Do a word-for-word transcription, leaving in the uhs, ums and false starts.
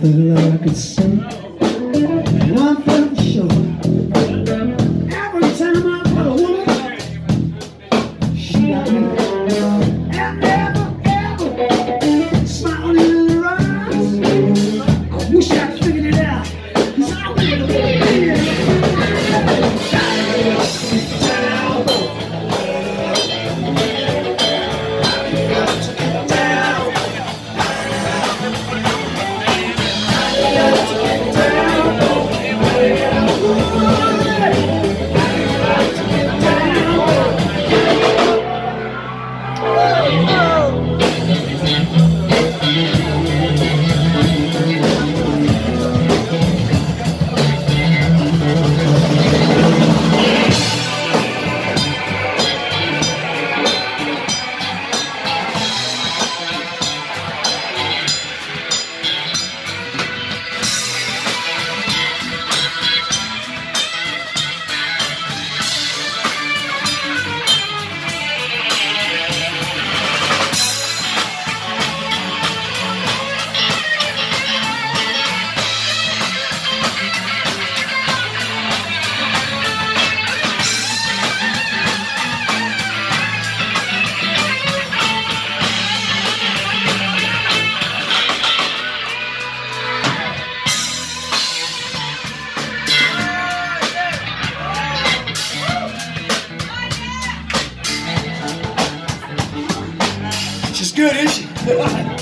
felt like I could sing, and I felt sure. Every time I put a woman, she got me. And never, ever smiling in her eyes. I wish I figured it out, 'cause I wouldn't have She's good, isn't she?